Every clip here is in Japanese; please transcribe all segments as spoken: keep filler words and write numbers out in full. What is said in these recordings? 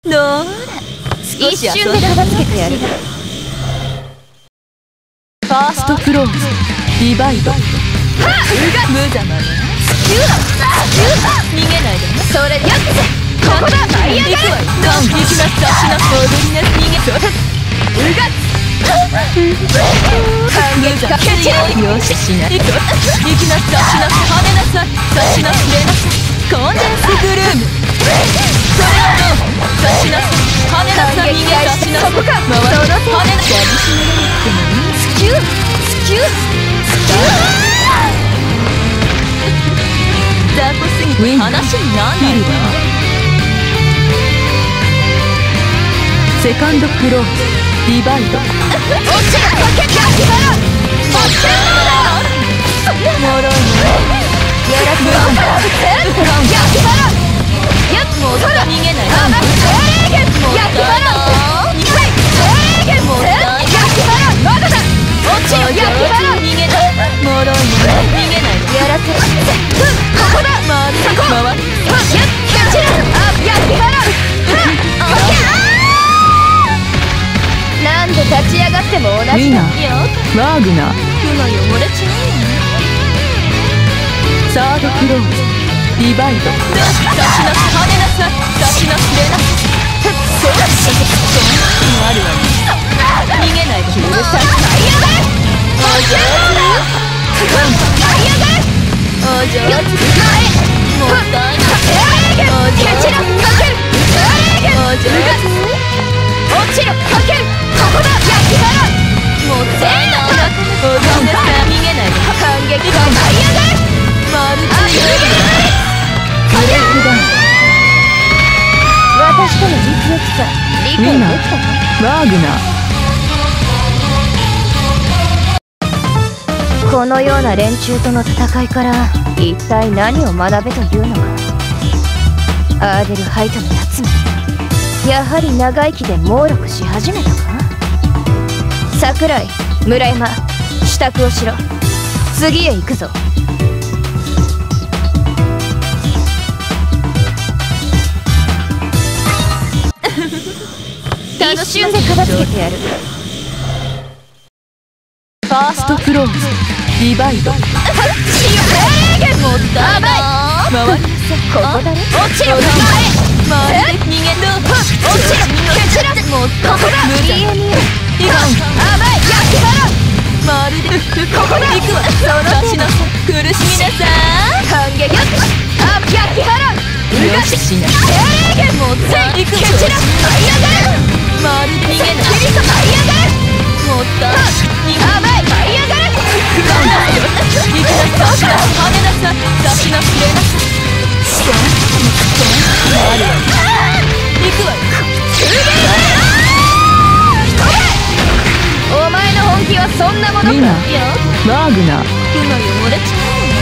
どうだ、 一瞬で片付けてやる。 ファーストクローズ、ディバイド。無様ね。逃げないでね。 それでやってここだ。舞い上がれ。 ドン、行きます。出しな、踊りな、逃げ。 うがっ反撃かけちゃう。 よし、しない。行きます。出しな、跳ねなさい。出しな、触れなさい。コンデンスグルーム。それはどう。出しなさい。跳ねなさい。逃げ出しなさい。 そこか。 回る。跳ねなさい。やりしめられてもいい。 スキュースキュースキュー。 雑魚すぎて話になんないわ。セカンドクローズ、ディバイド。 落ちるかけ焼き払う。もっちゃうだ。 もろいね。 やらせろ。焼き払う。やっもうそら逃げない。 あまっ焼き払う。にかい焼き払う。まだだ。落ちる焼き払う。 逃げない。もろいね。逃げない。 やらせろ。ここだ。 回る。 そこ。 回る。 やっキャッチだ。あ焼き払う。なんで立ち上がっても同じだ。 ウィナー、ワーグナー。 雲汚れちゃうよ。サードクローズ、ディバイド。出しな、跳ねなさい。出しな、触れな。そうだ。そんなのあるわね。逃げないで。 うるさい。舞い上がれ。お上手だ。舞い上がれ。 お上手。 よっもったいない。 お上手。蹴散らかける。 お上手。 落ちるかける。ここだ。焼き払う。 もったいない。お上手さ、逃げないで。 反撃が舞い上がれ。 マルチあ、逃げない。 ブレイクダウン。 私との実力さ理解できたか。 ワーグナー。 このような連中との戦いから一体何を学べというのか。アーデルハイトのやつめ、やはり長生きで猛録し始めたか。桜井、村山、支度をしろ。次へ行くぞ。一瞬で片付けてやる。 ファーストクローズ、ディバイド。 もったいない。 回りなさい。 ここだね。落ちる。 前回りで逃げろ。 落ちる。蹴散らす。 もっとここだ。見え見え。 いかん。 甘い。焼き払う。 まるでここだ。 行くわ。出しなさい。苦しみなさい。 反撃。あ、焼き払う。 よし、しない。もったい。行くわ。 蹴散らす。舞い上がる。 まるで逃げない。 キリスト舞い上がる。 もったい。 甘い。舞い上がる。 行きなさい。出しなさい。跳ねなさい。出しなさい。触れなさい。ストンストン。あるわね。行くわよ。 お前の本気はそんなものか。 みんなよワーグナー。 雲汚れちゃうよ。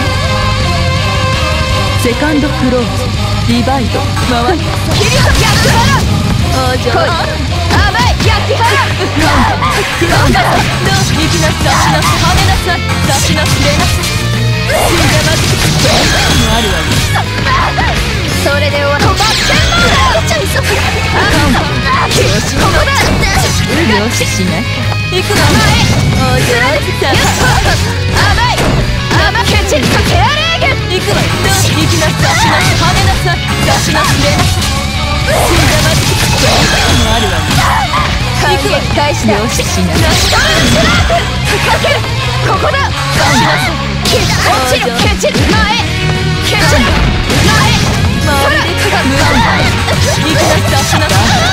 セカンドクローズ、ディバイド。回り。 キリスト焼き払う。 お上手。 甘い。焼き払う。 どう行きなさい。出しなさい。跳ねなさい。出しなさい。触れなさい。死んだまずく。そんなのあるわね。 それで終わった。バッテンモーだ。ちょいそこ。あ、 よし、 ここだ。 よし、しない。行くわ。お上手だ。 甘い。甘けちかけあれげ。 行くわよ。行きなさい。出しなさい。跳ねなさい。出しなさい。触れなさい。死んだまずく。そんなのあるわね。 反撃開始だ。 よし、しない。 かける。ここだ。出しなさい。落ちる。蹴散る。前。蹴散る。前。 まるで違う。行きなさい。出しなさい。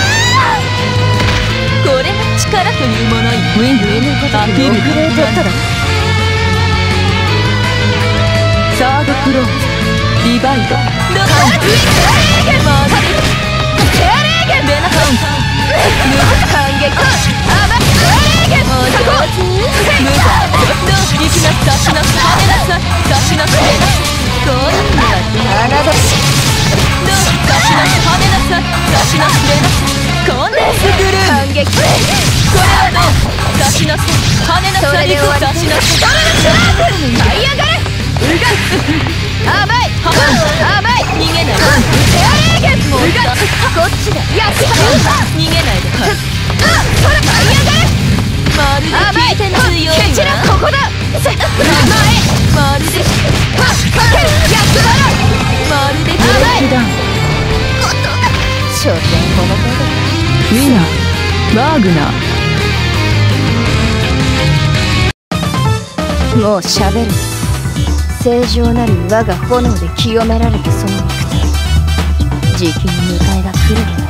これが力というものよ。ウィングアピール遅れとっただ。 サードクローズ、ディバイド。 まずケアレーゲン。ベナハン反撃。甘い。ケアレーゲン。 お上手。無駄。行きなさい。出しなさい。跳ねなさい。出しなさい。触れなさい。こういうのは穴だし。 出しなさい。跳ねなさい。出しなさい。触れなさい。コンデンスグルーム。 反撃。 これはどう。出しなさい。跳ねなさい。 それで終わり。 出しなさい。 舞い上がれ。うがっ。 甘い甘い逃げないでエアレーゲンもうこっちだやった逃げないでそれ舞い上がれまるで聞いて強いわケチラここだ前まるでかける逆払いまるで甘いダウン所詮この程度ウィナーワーグナもう喋る正常なる我が炎で清められたその肉体じきに迎えが来るで